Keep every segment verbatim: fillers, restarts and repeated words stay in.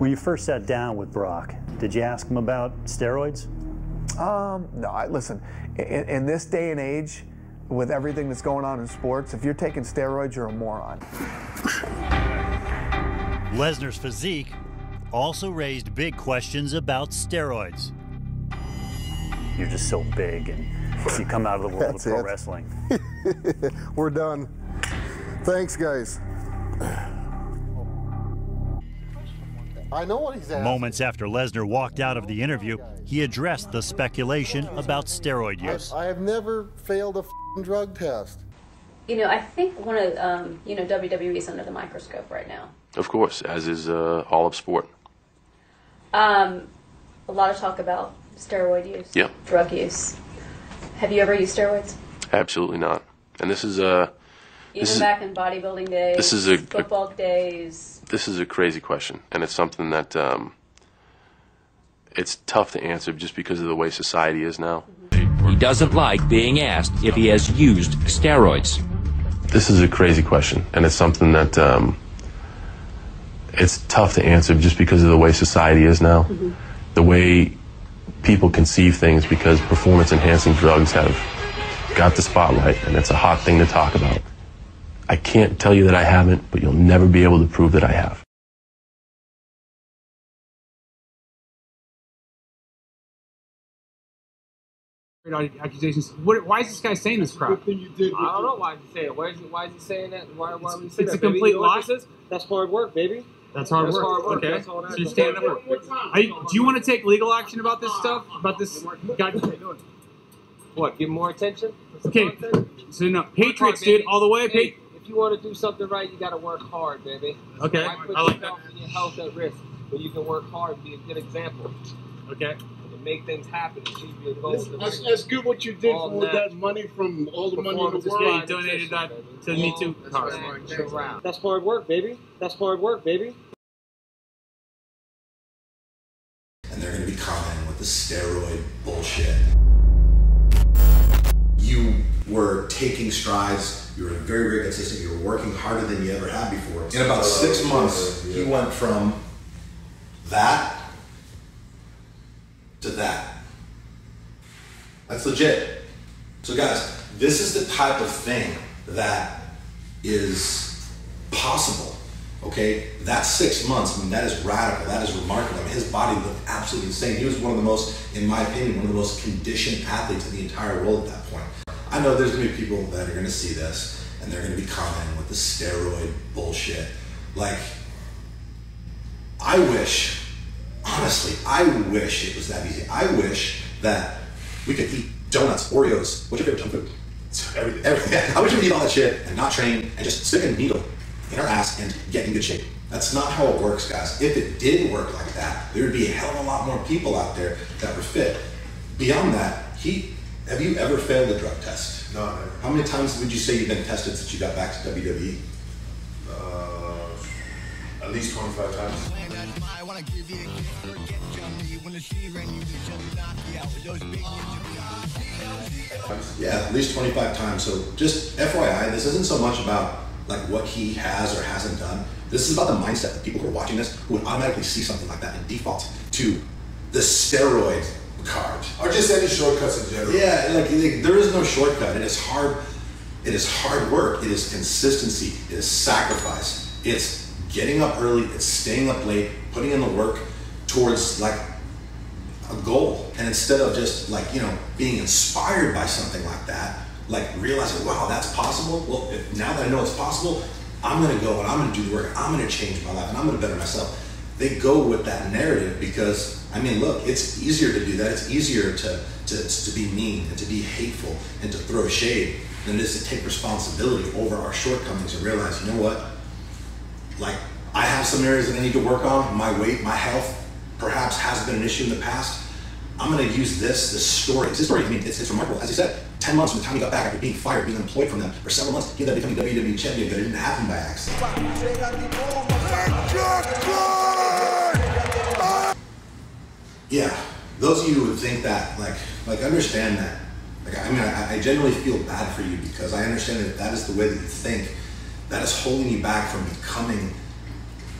When you first sat down with Brock, did you ask him about steroids? Um, no, I, listen, in, in this day and age, with everything that's going on in sports, if you're taking steroids, you're a moron. Lesner's physique also raised big questions about steroids. You're just so big, and you come out of the world That's of pro it. wrestling. We're done. Thanks, guys. I know what he's asking. Moments after Lesnar walked out of the interview, he addressed the speculation about steroid use. I, I have never failed a f***ing drug test. You know, I think one of, um, you know, W W E is under the microscope right now. Of course, as is uh, all of sport. Um, a lot of talk about steroid use, Yeah. drug use. Have you ever used steroids? Absolutely not. And this is uh, Even this is, back in bodybuilding days, this is a, football a, days. This is a crazy question, and it's something that um, it's tough to answer just because of the way society is now. Mm-hmm. He doesn't like being asked if he has used steroids. This is a crazy question, and it's something that um, it's tough to answer just because of the way society is now. Mm-hmm. The way people conceive things, because performance-enhancing drugs have got the spotlight, and it's a hot thing to talk about. I can't tell you that I haven't, but you'll never be able to prove that I have. Accusations. What, why is this guy saying this crap? You did I don't know why he's saying it. Why is he, why is he saying that? Why, why would he say it's that? It's a complete lie. That's hard work, baby. That's hard That's work. hard work. Okay. That's all that So you're is. standing up. Are you, do you want to take legal action about this stuff? About this guy? What? Give more attention? Okay. So no, Patriots, dude, all the way. Hey, if you want to do something right, you got to work hard, baby. Okay. Why put I like yourself that. and your health at risk, but you can work hard and be a good example. Okay. And make things happen. Achieve your goals. That's, that's good what you did All for that. that money from all the money in the Performance world. Yeah, you donated that to the Me Too cause. That's hard work, baby. That's hard work, baby. And they're going to be commenting with the steroid bullshit. You were taking strides, you were very, very consistent, you were working harder than you ever had before. In about six months, he went from that to that. That's legit. So guys, this is the type of thing that is possible. Okay, that's six months. I mean, that is radical. That is remarkable. I mean, his body looked absolutely insane. He was one of the most, in my opinion, one of the most conditioned athletes in the entire world at that point. I know there's gonna be people that are gonna see this and they're gonna be commenting with the steroid bullshit. Like, I wish, honestly, I wish it was that easy. I wish that we could eat donuts, Oreos. What's your favorite junk food? Everything. Everything. I wish we could eat all that shit and not train and just stick a needle in our ass and get in good shape. That's not how it works, guys. If it did work like that, there would be a hell of a lot more people out there that were fit. Beyond that, he, have you ever failed a drug test? No, never. How many times would you say you've been tested since you got back to W W E? Uh, at least twenty-five times. Yeah, at least twenty-five times. So just F Y I, this isn't so much about like what he has or hasn't done. This is about the mindset of people who are watching this who would automatically see something like that and default to the steroid card. Or just any shortcuts in general. Yeah, like, like there is no shortcut. It is hard. It is hard work. It is consistency. It is sacrifice. It's getting up early. It's staying up late. Putting in the work towards like a goal. And instead of just like, you know, being inspired by something like that, like realizing, wow, that's possible. Well, if, now that I know it's possible, I'm going to go and I'm going to do the work. I'm going to change my life and I'm going to better myself. They go with that narrative because, I mean, look, it's easier to do that. It's easier to, to, to be mean and to be hateful and to throw shade than it is to take responsibility over our shortcomings and realize, you know what? Like, I have some areas that I need to work on. My weight, my health, perhaps has been an issue in the past. I'm going to use this, this story. This story, I mean, it's, it's remarkable. As you said, ten months from the time he got back after being fired, being unemployed from them for several months, he ended up becoming W W E champion, but it didn't happen by accident. Yeah, those of you who would think that, like, like understand that. Like, I mean, I, I genuinely feel bad for you because I understand that if that is the way that you think, that is holding you back from becoming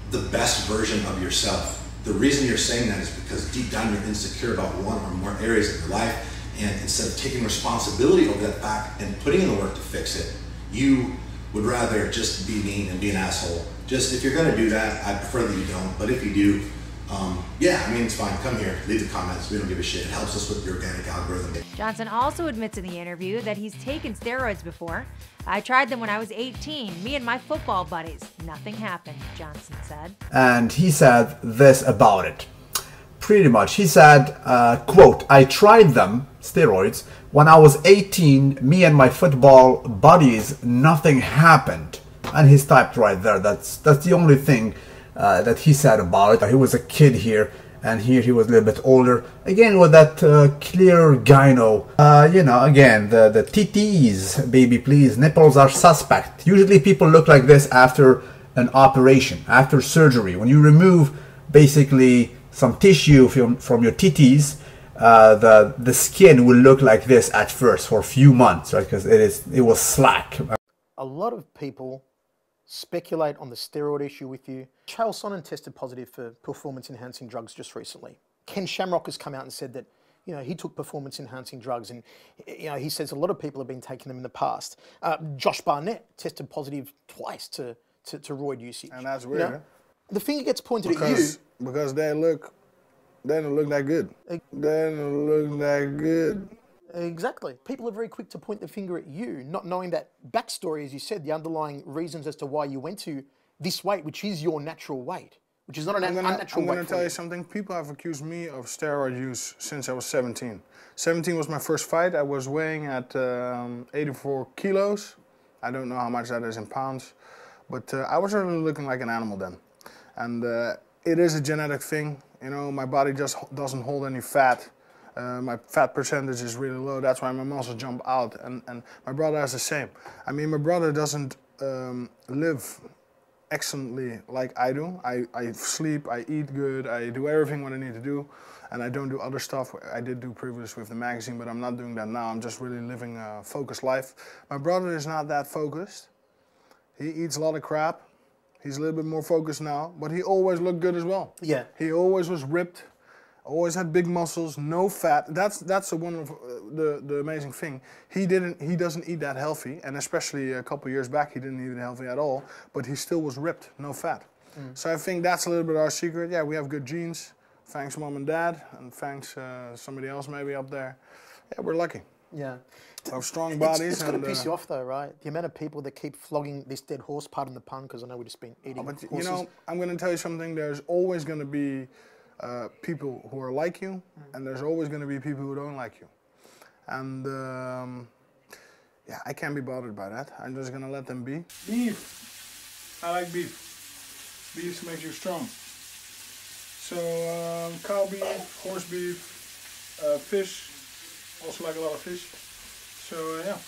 the best version of yourself. The reason you're saying that is because deep down you're insecure about one or more areas of your life, and instead of taking responsibility over that fact and putting in the work to fix it, you would rather just be mean and be an asshole. Just, if you're gonna do that, I prefer that you don't, but if you do, um, yeah, I mean, it's fine, come here, leave the comments, we don't give a shit. It helps us with the organic algorithm. Johnson also admits in the interview that he's taken steroids before. I tried them when I was eighteen, me and my football buddies. Nothing happened, Johnson said. And he said this about it. Pretty much, he said, uh, quote, I tried them, steroids, when I was eighteen, me and my football buddies, nothing happened. And he's typed right there. That's that's the only thing uh, that he said about it. He was a kid here, and here he was a little bit older. Again, with that uh, clear gyno. Uh, you know, again, the, the T Ts, baby, please. Nipples are suspect. Usually people look like this after an operation, after surgery. When you remove, basically, some tissue from, from your T Ts, uh, the, the skin will look like this at first for a few months, right? Because it is it was slack. A lot of people speculate on the steroid issue with you. Chael Sonnen tested positive for performance-enhancing drugs just recently. Ken Shamrock has come out and said that, you know, he took performance-enhancing drugs, and, you know, he says a lot of people have been taking them in the past. Uh, Josh Barnett tested positive twice to, to, to roid usage. And that's weird, You know, huh? The finger gets pointed because, at you. Because they look, they don't look that good. They don't look that good. Exactly. People are very quick to point the finger at you, not knowing that backstory, as you said, the underlying reasons as to why you went to this weight, which is your natural weight, which is not an I'm gonna, unnatural I'm weight. gonna for tell you. you something. People have accused me of steroid use since I was seventeen. seventeen was my first fight. I was weighing at um, eighty-four kilos. I don't know how much that is in pounds, but uh, I was really looking like an animal then. And uh, it is a genetic thing. You know, my body just doesn't hold any fat. Uh, my fat percentage is really low. That's why my muscles jump out. And, and my brother has the same. I mean, my brother doesn't um, live excellently like I do. I, I sleep, I eat good, I do everything what I need to do, and I don't do other stuff. I did do previously with the magazine, but I'm not doing that now. I'm just really living a focused life. My brother is not that focused. He eats a lot of crap. He's a little bit more focused now, but he always looked good as well. Yeah. He always was ripped, always had big muscles, no fat. That's that's the one of uh, the the amazing thing. He didn't he doesn't eat that healthy, and especially a couple years back he didn't eat healthy at all. But he still was ripped, no fat. Mm. So I think that's a little bit our secret. Yeah, we have good genes. Thanks mom and dad, and thanks uh, somebody else maybe up there. Yeah, we're lucky. Yeah. We have strong bodies. It's, it's got to and, piss uh, you off though, right? The amount of people that keep flogging this dead horse, pardon the pun, because I know we've just been eating oh, but horses. you know, I'm going to tell you something. There's always going to be uh, people who are like you, mm. and there's always going to be people who don't like you. And um, yeah, I can't be bothered by that. I'm just going to let them be. Beef. I like beef. Beef makes you strong. So um, cow beef, horse beef, uh, fish. Also like a lot of fish. So uh, yeah.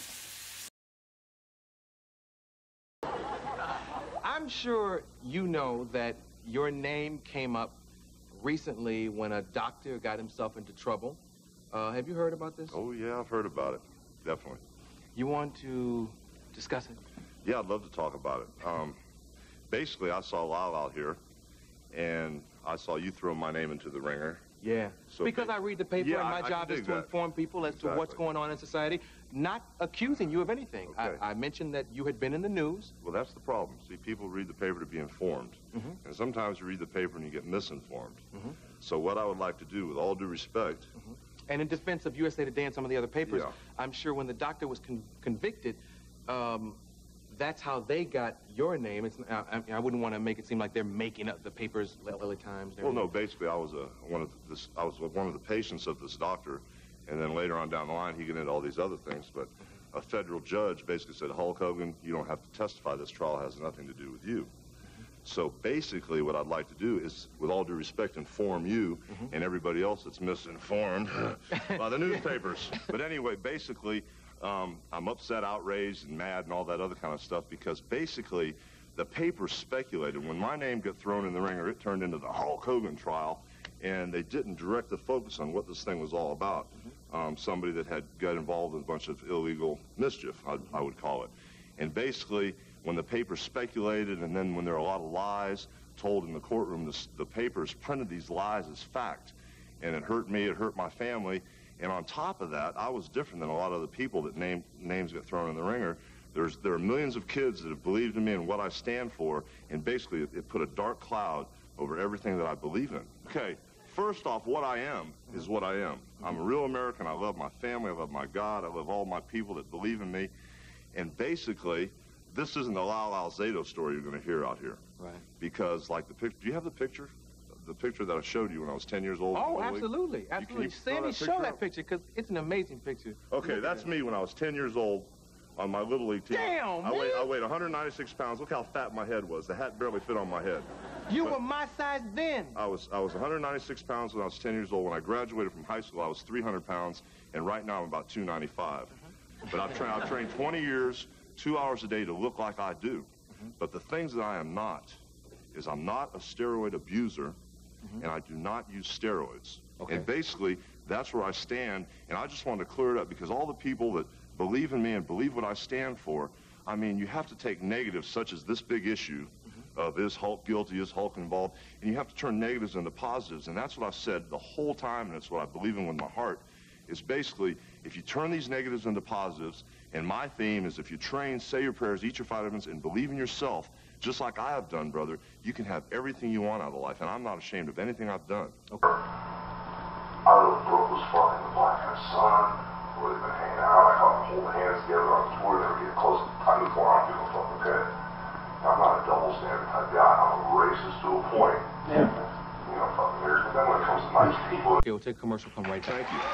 I'm sure you know that your name came up recently when a doctor got himself into trouble. Uh, have you heard about this? Oh, yeah, I've heard about it. Definitely. You want to discuss it? Yeah, I'd love to talk about it. Um, basically, I saw Lyle out here, and I saw you throw my name into the ringer. Yeah, So because ba- I read the paper Yeah, and my I- I job can is dig to that. inform people as to what's Exactly. going on in society, not accusing you of anything. Okay. I, I mentioned that you had been in the news. Well, that's the problem. See, people read the paper to be informed, Mhm. and sometimes you read the paper and you get misinformed. Mhm. So what I would like to do, with all due respect, And in defense of U S A Today and some of the other papers, Yeah. I'm sure when the doctor was con convicted, um, that's how they got your name. It's, uh, I, I wouldn't want to make it seem like they're making up the papers, L A Times. and well, no, everything. basically, I was a one of this. I was one of the patients of this doctor, and then later on down the line, he got into all these other things. But a federal judge basically said, Hulk Hogan, you don't have to testify. This trial has nothing to do with you. So basically, what I'd like to do is, with all due respect, inform you and everybody else that's misinformed by the newspapers. But anyway, basically, um, I'm upset, outraged, and mad, and all that other kind of stuff because basically, the paper speculated. When my name got thrown in the ringer, it turned into the Hulk Hogan trial, and they didn't direct the focus on what this thing was all about. Um, somebody that had got involved in a bunch of illegal mischief, I, I would call it. And basically, when the paper speculated, and then when there are a lot of lies told in the courtroom, the, the papers printed these lies as fact. And it hurt me, it hurt my family. And on top of that, I was different than a lot of the people that name, names get thrown in the ringer. There's, there are millions of kids that have believed in me and what I stand for, and basically it, it put a dark cloud over everything that I believe in. Okay, first off, what I am is what I am. I'm a real American. I love my family. I love my God. I love all my people that believe in me. And basically, this isn't the Lyle Alzado story you're going to hear out here. Right. Because, like the picture, do you have the picture? The picture that I showed you when I was ten years old? Oh, absolutely, absolutely. You, can you Sammy, show that picture, because it's an amazing picture. Okay, that's me when I was ten years old on my Little League team. Damn, I man. weighed, I weighed one hundred ninety-six pounds. Look how fat my head was. The hat barely fit on my head. You but were my size then. I was, I was one hundred ninety-six pounds when I was ten years old. When I graduated from high school, I was three hundred pounds, and right now I'm about two ninety-five. Uh-huh. But I've, tra I've trained twenty years, two hours a day to look like I do. Uh-huh. But the things that I am not is I'm not a steroid abuser, mm-hmm. and I do not use steroids. Okay. And basically, that's where I stand, and I just wanted to clear it up because all the people that believe in me and believe what I stand for, I mean, you have to take negatives such as this big issue mm-hmm. of is Hulk guilty, is Hulk involved, and you have to turn negatives into positives, and that's what I've said the whole time, and it's what I believe in with my heart, is basically, if you turn these negatives into positives, and my theme is if you train, say your prayers, eat your vitamins, and believe in yourself, just like I have done, brother, you can have everything you want out of life, and I'm not ashamed of anything I've done. Okay. I really broke was fucking the black and sun, where they've been hanging out. I caught them holding hands together on tour. They were getting close. I knew before I'm giving a fuck, okay? I'm not a double standard type guy. I'm a racist to a point. Yeah. You know, fucking weird. But then when it comes to nice people. Okay, we'll take a commercial, come right back. Thank you.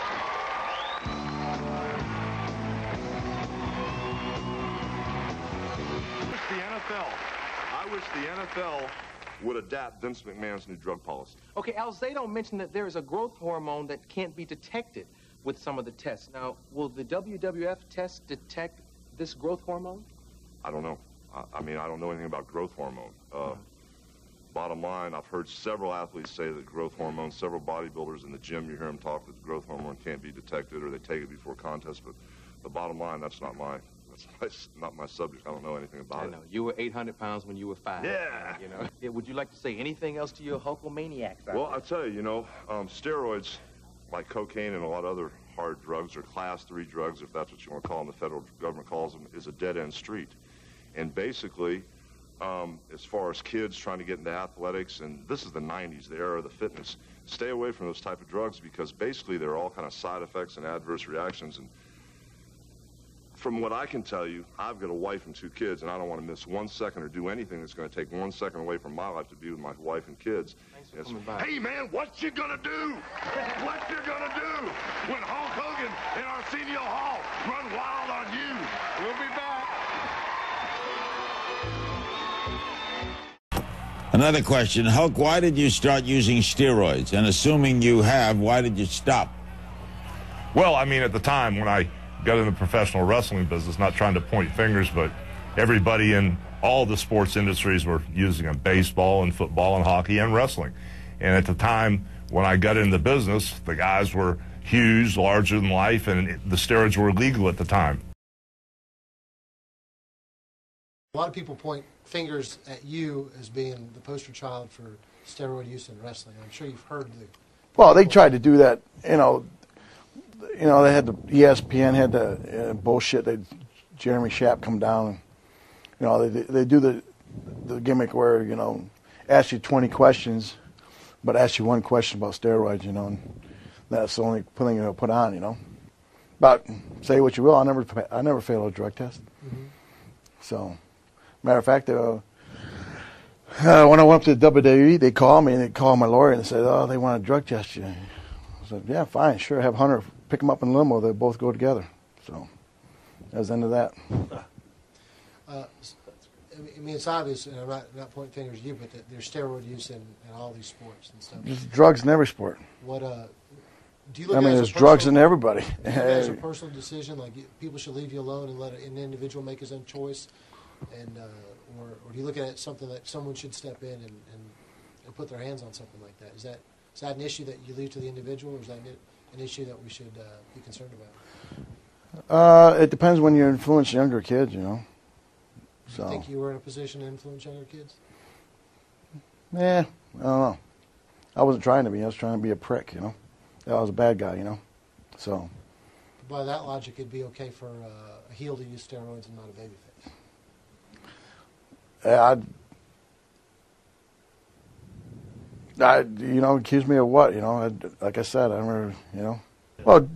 The N F L. I wish the N F L would adapt Vince McMahon's new drug policy. Okay, Alzado mentioned that there is a growth hormone that can't be detected with some of the tests. Now, will the W W F test detect this growth hormone? I don't know. I, I mean, I don't know anything about growth hormone. Uh, mm-hmm. Bottom line, I've heard several athletes say that growth hormone, several bodybuilders in the gym, you hear them talk that growth hormone can't be detected or they take it before contest, but the bottom line, that's not my... That's my, not my subject. I don't know anything about it. I know. You were eight hundred pounds when you were five. Yeah. You know. Yeah, would you like to say anything else to your Hulkamaniacs? Well, I tell you, you know, um, steroids, like cocaine and a lot of other hard drugs, or class three drugs, if that's what you want to call them, the federal government calls them, is a dead-end street. And basically, um, as far as kids trying to get into athletics, and this is the nineties, the era of the fitness, stay away from those type of drugs because basically there are all kind of side effects and adverse reactions. And from what I can tell you, I've got a wife and two kids, and I don't want to miss one second or do anything that's going to take one second away from my life to be with my wife and kids. Thanks for coming by. Hey, man, what you gonna do? What you gonna do when Hulk Hogan and Arsenio Hall run wild on you? We'll be back. Another question. Hulk, why did you start using steroids? And assuming you have, why did you stop? Well, I mean, at the time when I got in the professional wrestling business, not trying to point fingers, but everybody in all the sports industries were using them, baseball and football and hockey and wrestling. And at the time when I got into the business, the guys were huge, larger than life, and the steroids were illegal at the time. A lot of people point fingers at you as being the poster child for steroid use in wrestling. I'm sure you've heard the... Well, they tried to do that, you know, You know, they had the E S P N had the uh, bullshit. They Jeremy Schaap come down, and you know they they do the the gimmick where you know ask you twenty questions, but ask you one question about steroids. You know, and that's the only thing they'll put on. You know, but say what you will, I never I never failed a drug test. Mm-hmm. So, matter of fact, uh, uh, when I went up to the W W E, they called me and they called my lawyer and they said, "Oh, they want to drug test you." I said, "Yeah, fine, sure. Have Hunter pick them up in limo. They both go together." So that was the end of that. Uh, I mean, it's obvious, and I'm not, not pointing fingers at you, but that there's steroid use in, in all these sports and stuff. There's drugs in every sport. What uh, do you look I at mean, as there's a personal, drugs in everybody. Do you look at it as a personal decision, like you, people should leave you alone and let an individual make his own choice, and uh, or, or do you look at it as something that someone should step in and, and, and put their hands on something like that? Is that is that an issue that you leave to the individual, or is that an issue that we should uh, be concerned about? Uh, it depends when you influence younger kids, you know. Do So. you think you were in a position to influence younger kids? Yeah, I don't know. I wasn't trying to be. I was trying to be a prick, you know. I was a bad guy, you know. So. By that logic, it'd be okay for uh, a heel to use steroids and not a babyface. Yeah, I'd, I, you know, accuse me of what, you know? I'd, like I said, I remember, you know. Well,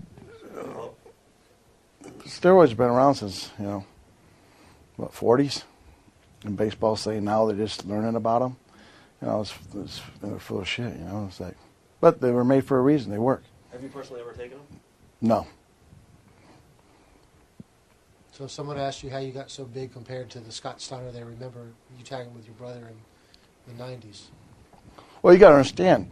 uh, steroids have been around since, you know, what, forties? And baseball saying now they're just learning about them. You know, it's, it's they're full of shit, you know. It's like, but they were made for a reason. They work. Have you personally ever taken them? No. So if someone asked you how you got so big compared to the Scott Steiner they remember you tagging with your brother in the nineties. Well, you got to understand,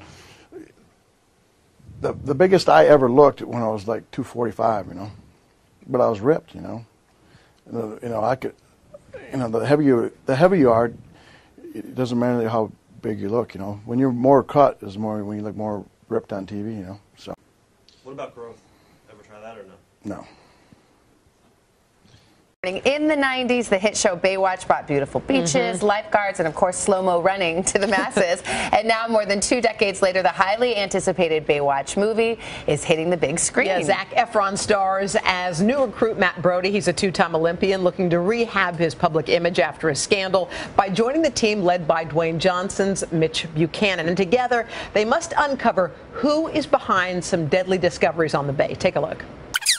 the the biggest I ever looked when I was like two forty-five, you know, but I was ripped, you know. The, you know, I could, you know, the heavier the heavier you are, it doesn't matter how big you look, you know. When you're more cut is more when you look more ripped on T V, you know. So. What about growth? Ever try that or no? No. In the nineties, the hit show Baywatch brought beautiful beaches, mm-hmm. lifeguards, and of course slow-mo running to the masses. And now, more than two decades later, the highly anticipated Baywatch movie is hitting the big screen. Yeah, Zac Efron stars as new recruit Matt Brody. He's a two-time Olympian looking to rehab his public image after a scandal by joining the team led by Dwayne Johnson's Mitch Buchanan. And together, they must uncover who is behind some deadly discoveries on the Bay. Take a look.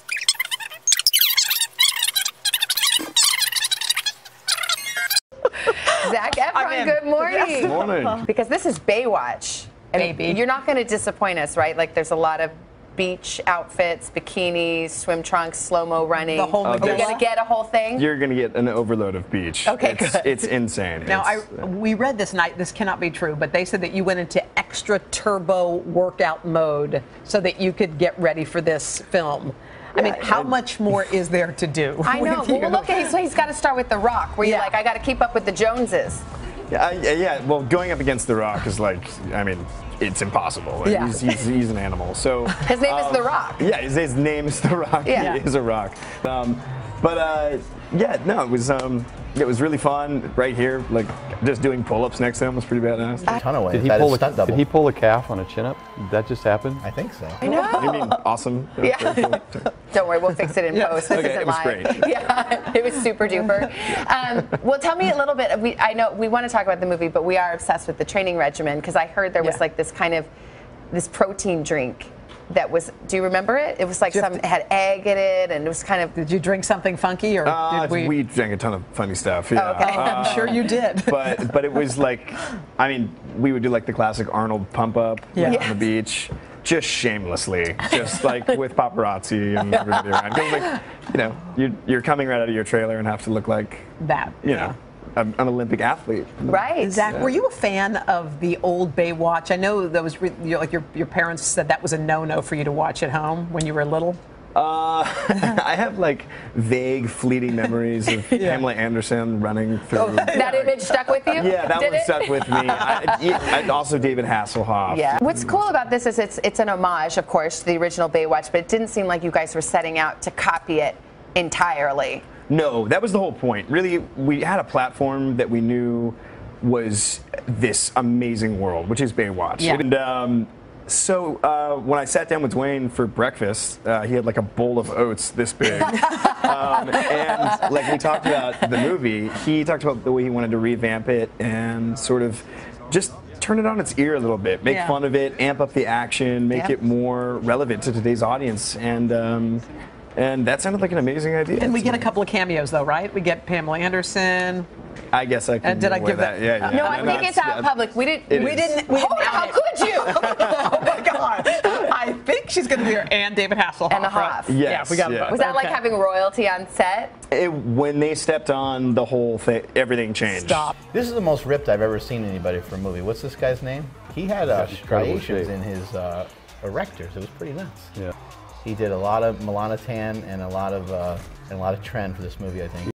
Zac Efron, good morning. Good morning. Because this is Baywatch. And Baby. You're not going to disappoint us, right? Like, there's a lot of beach outfits, bikinis, swim trunks, slow-mo running. The whole Are you going to get a whole thing? You're going to get an overload of beach. Okay, it's, good. It's insane. Now, it's, I, we read this night, this cannot be true, but they said that you went into extra turbo workout mode so that you could get ready for this film. I mean, how much more is there to do? I know. Well, look, he's, he's got to start with The Rock, where you're Yeah. like, I got to keep up with the Joneses. yeah, I- yeah, well, going up against The Rock is like, I mean, it's impossible. Like, Yeah. he's, he's, he's an animal. So His name is um, The Rock. Yeah, his, his name is The Rock. Yeah. He is a rock. Um, but uh, yeah, no, it was um, it was really fun right here. Like just doing pull-ups next to him was pretty badass. A ton of weight. Did he, That is pull a, stunt double. did he pull a calf on a chin-up? Did that just happen? I think so. I know. You mean awesome? Yeah. Don't worry, we'll fix it in post. This Okay, isn't it was live. great. Yeah, it was super duper. Um, well, tell me a little bit. We, I know we want to talk about the movie, but we are obsessed with the training regimen because I heard there was Yeah. like this kind of this protein drink that was. Do you remember it? It was like some it had egg in it, and it was kind of. Did you drink something funky, or Uh, did we? we drank a ton of funny stuff. Yeah. Okay, I'm Uh, sure you did. but but it was like, I mean, we would do like the classic Arnold pump up Yeah. on the beach, just shamelessly, just like with paparazzi and everybody around. 'Cause, like, you know, you're, you're coming right out of your trailer and have to look like that. you know, an, an Olympic athlete. Right. Zach, Yeah. were you a fan of the old Baywatch? I know that was re- you know, like your your parents said that was a no-no for you to watch at home when you were little. Uh, I have like vague, fleeting memories of Pamela Anderson running through. That image stuck with you? Yeah, that Did one it? stuck with me. I, yeah, and also David Hasselhoff. Yeah. What's cool about this is it's it's an homage, of course, to the original Baywatch, but it didn't seem like you guys were setting out to copy it entirely. No, that was the whole point. Really, we had a platform that we knew was this amazing world, which is Baywatch. Yeah. And um, so uh, when I sat down with Dwayne for breakfast, uh, he had like a bowl of oats this big. um, and like we talked about the movie, he talked about the way he wanted to revamp it and sort of just turn it on its ear a little bit, make Yeah. fun of it, amp up the action, make Yep. it more relevant to today's audience. And um, and that sounded like an amazing idea. And we get a couple of cameos, though, right? We get Pamela Anderson. I guess I can. Uh, did I give give that? that- Yeah, yeah. No, I think that's- it's out in that- public. We didn't. It we is. didn't. We didn't. How could you? Oh my God! I think she's going to be her and David Hasselhoff. And the right? Hoff. Yes, Yeah, we got yeah. both. Was that like Okay. having royalty on set? It, when they stepped on, the whole thing, everything changed. Stop. This is the most ripped I've ever seen anybody for a movie. What's this guy's name? He had uh, Got incredible striations shape. in his uh, erectors. It was pretty nuts. Yeah. He did a lot of Milana tan and a lot of uh, and a lot of trend for this movie, I think.